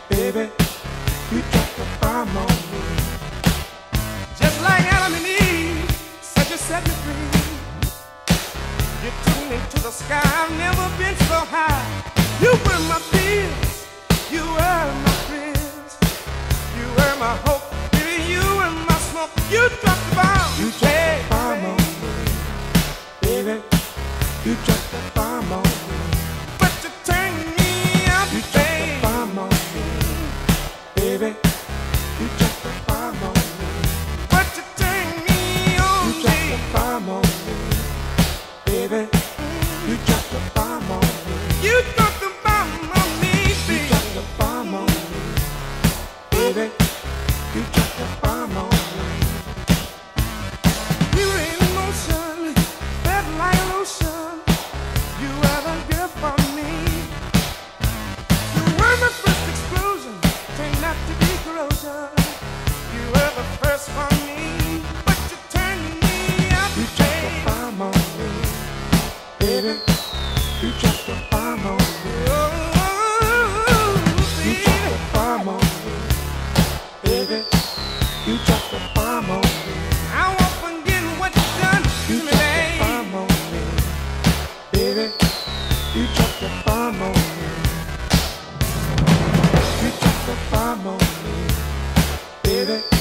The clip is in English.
baby, you dropped the bomb on me. Just like Adam and Eve, said you set me free. You took me to the sky, I've never been so high. You were my peace, you were my prince, you were my hope, baby, you were my smoke. You dropped the bomb, You dropped the bomb on me, baby, you dropped the bomb on me. but you turned me up, You dropped the bomb on me, baby, you dropped the bomb on me. but you turned me on, You dropped the bomb on me, baby, you dropped the bomb on me. You dropped the bomb on me, You baby. dropped the bomb on me, baby, you dropped the bomb on me. We were in motion, felt like lotion. You were the girl for me. You were my first explosion, turned out to be corrosion. You were the first for me, but you turned me up, You dropped the bomb on me, baby, you dropped the bomb on me. You dropped the bomb on me, baby, you dropped the bomb on me. I won't forget what you done to You me, dropped the babe. bomb on me, baby, you dropped the bomb on me. You dropped the bomb on me, baby.